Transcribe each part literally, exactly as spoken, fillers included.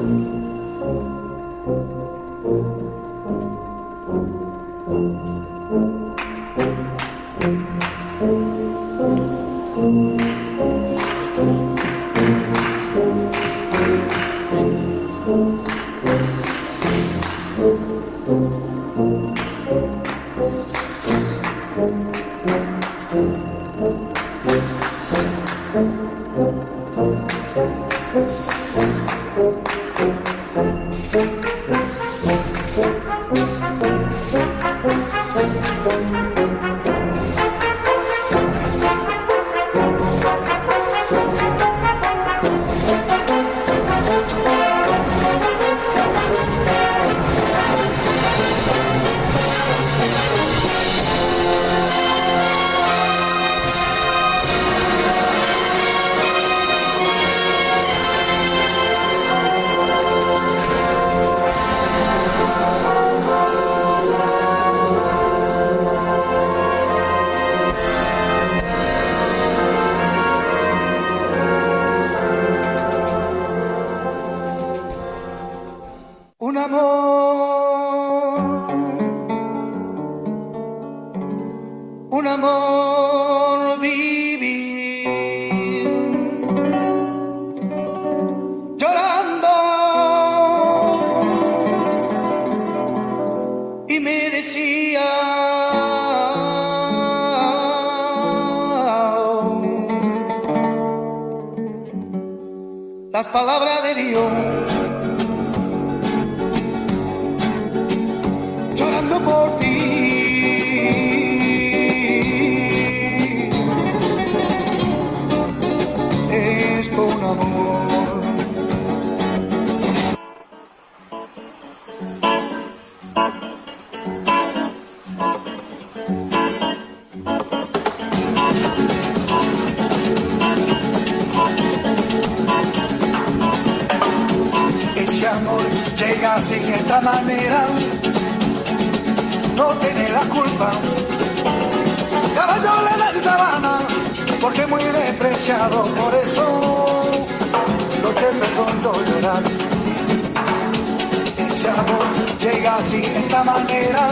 las palabras de Dios, llorando por ti. Es con amor. Llega así de esta manera, no tiene la culpa. Caballo le da en sabana, porque es muy despreciado, por eso no te perdono llorar. Ese amor llega así de esta manera,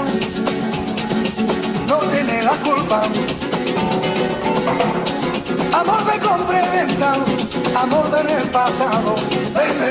no tiene la culpa. Amor de compra y venta, amor del pasado, ven